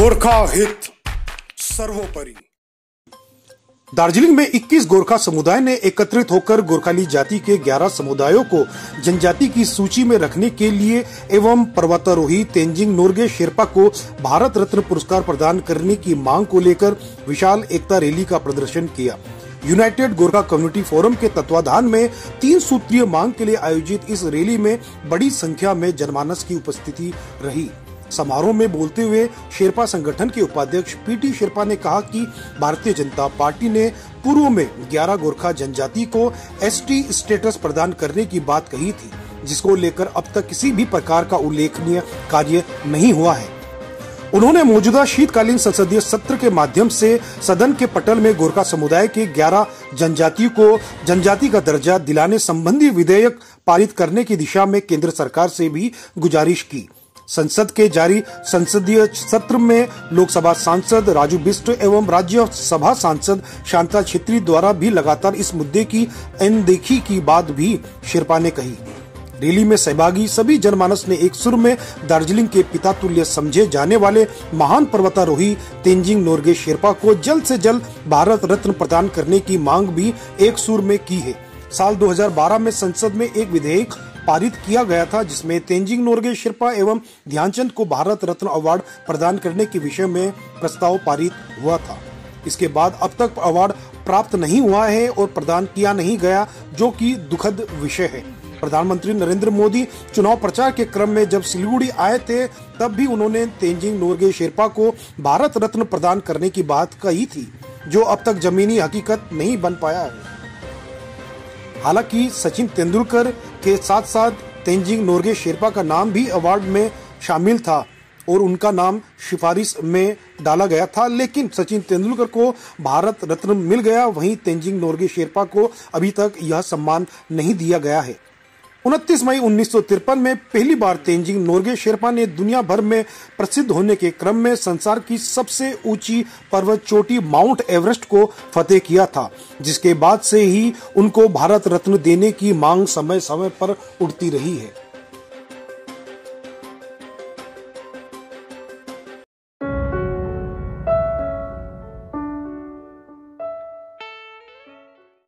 गोरखा हित सर्वोपरि। दार्जिलिंग में 21 गोरखा समुदाय ने एकत्रित होकर गोरखाली जाति के 11 समुदायों को जनजाति की सूची में रखने के लिए एवं पर्वतारोही तेंजिंग नोरगे शेरपा को भारत रत्न पुरस्कार प्रदान करने की मांग को लेकर विशाल एकता रैली का प्रदर्शन किया। यूनाइटेड गोरखा कम्युनिटी फोरम के तत्वाधान में 3 सूत्रीय मांग के लिए आयोजित इस रैली में बड़ी संख्या में जनमानस की उपस्थिति रही। समारोह में बोलते हुए शेरपा संगठन के उपाध्यक्ष पीटी शेरपा ने कहा कि भारतीय जनता पार्टी ने पूर्व में 11 गोरखा जनजाति को एसटी स्टेटस प्रदान करने की बात कही थी, जिसको लेकर अब तक किसी भी प्रकार का उल्लेखनीय कार्य नहीं हुआ है। उन्होंने मौजूदा शीतकालीन संसदीय सत्र के माध्यम से सदन के पटल में गोरखा समुदाय के 11 जनजाति को जनजाति का दर्जा दिलाने संबंधी विधेयक पारित करने की दिशा में केंद्र सरकार से भी गुजारिश की। संसद के जारी संसदीय सत्र में लोकसभा सांसद राजू बिष्ट एवं राज्यसभा सांसद शांता छेत्री द्वारा भी लगातार इस मुद्दे की अनदेखी की बात भी शेरपा ने कही। रैली में सहभागी सभी जनमानस ने एक सुर में दार्जिलिंग के पिता तुल्य समझे जाने वाले महान पर्वतारोही तेंजिंग नोरगे शेरपा को जल्द से जल्द भारत रत्न प्रदान करने की मांग भी एक सुर में की है। साल 2012 में संसद में एक विधेयक पारित किया गया था, जिसमें तेंजिंग नोरगे शेरपा एवं ध्यानचंद को भारत रत्न अवार्ड प्रदान करने के विषय में प्रस्ताव पारित हुआ था। इसके बाद अब तक अवार्ड प्राप्त नहीं हुआ है और प्रदान किया नहीं गया, जो कि दुखद विषय है। प्रधानमंत्री नरेंद्र मोदी चुनाव प्रचार के क्रम में जब सिलीगुड़ी आए थे, तब भी उन्होंने तेंजिंग नोरगे शेरपा को भारत रत्न प्रदान करने की बात कही थी, जो अब तक जमीनी हकीकत नहीं बन पाया है। हालांकि सचिन तेंदुलकर के साथ साथ तेंजिंग नोरगे शेरपा का नाम भी अवार्ड में शामिल था और उनका नाम सिफारिश में डाला गया था, लेकिन सचिन तेंदुलकर को भारत रत्न मिल गया, वहीं तेंजिंग नोरगे शेरपा को अभी तक यह सम्मान नहीं दिया गया है। 29 मई 1953 में पहली बार तेंजिंग नोरगे शेरपा ने दुनिया भर में प्रसिद्ध होने के क्रम में संसार की सबसे ऊंची पर्वत चोटी माउंट एवरेस्ट को फतेह किया था, जिसके बाद से ही उनको भारत रत्न देने की मांग समय समय पर उठती रही है।